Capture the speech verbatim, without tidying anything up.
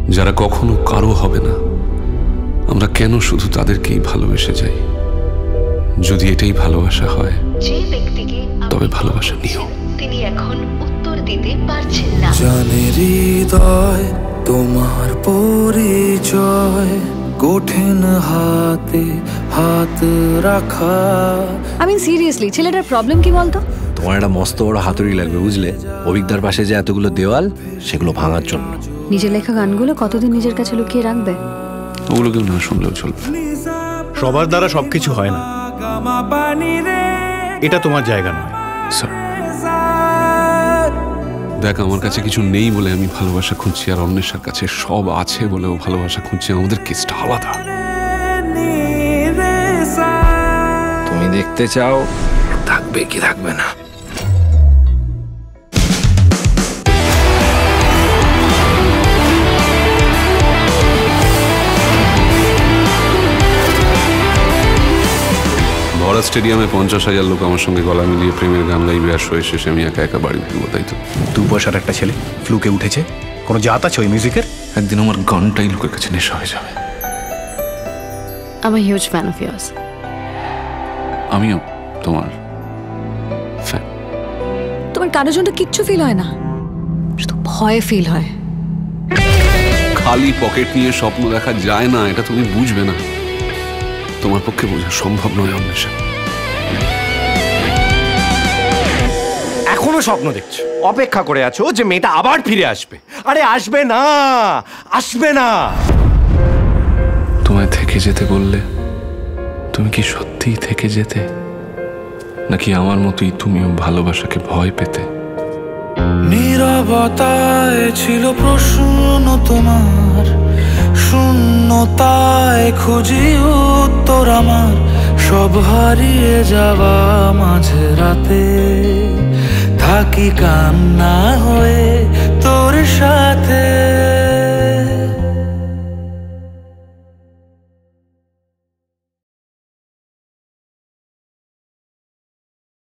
যারা কখনো কারো হবে না, আমরা কেন শুধু তাদেরকেই ভালোবেসে যাই? যদি এটাই ভালোবাসা হয়, যে ব্যক্তিকে তবে ভালোবাসা নিও। তিনি এখন উত্তর দিতে পারছেন না। জানে হৃদয় তোমার পরিচয়, কঠিন হাতে হাত রাখা। আমি সিরিয়াসলি, ছেলেটার প্রবলেম কি বলতো? তোমার একটা মস্ত বড় হাতুড়ি লাগবে, বুঝলে? অভিজ্ঞতার পাশে যে এতগুলো দেওয়াল, সেগুলো ভাঙার জন্য। নিজের লেখা গানগুলো কতদিন নিজের কাছে লুকিয়ে রাখবে? ওগুলো কেউ না শুনলেও চলবে। সবার দ্বারা সবকিছু হয় না, এটা তোমার জায়গা নয়। স্যার, দেখ, আমার কাছে কিছু নেই বলে আমি ভালোবাসা খুঁজছি, আর অন্বেষার কাছে সব আছে বলেও ভালোবাসা খুঁজছি। আমাদের কেসটা আলাদা। তুমি দেখতে চাও থাকবে কি থাকবে না? ভরা স্টেডিয়ামে পঞ্চাশ হাজার লোক আমার সঙ্গে গলা মিলিয়ে প্রেমের গান গাইবে, আর শোয়ে শেষে আমি একা একা বাড়ি ফিরবো, তাই তো? দু পয়সার একটা ছেলে ফ্লুকে উঠেছে, কোনো জাত আছে ওই মিউজিকের? একদিন আমার গানটাই লোকের কাছে নেশা হয়ে যাবে। I'm a huge fan of yours. আমিও তোমার ফ্যান। তোমার কারোর জন্য কিচ্ছু ফিল হয় না, শুধু ভয় ফিল হয়। খালি পকেট নিয়ে স্বপ্ন দেখা যায় না, এটা তুমি বুঝবে না। তোমার পক্ষে বোঝা সম্ভব নয় অন্বেষা। এখনো স্বপ্ন দেখছো, অপেক্ষা করে আছো যে মেয়েটা আবার ফিরে আসবে। আরে আসবে না, আসবে না। তোমায় থেকে যেতে বললে তুমি কি সত্যিই থেকে যেতে, নাকি আমার মতোই তুমিও ভালোবাসাকে ভয় পেতে? নীরবতায় ছিল প্রশ্ন তোমার, শূন্যতায় খুঁজি উত্তর আমার। সব হারিয়ে যাওয়া মাঝে রাতে থাকি কান্না হয়ে তোর সাথে।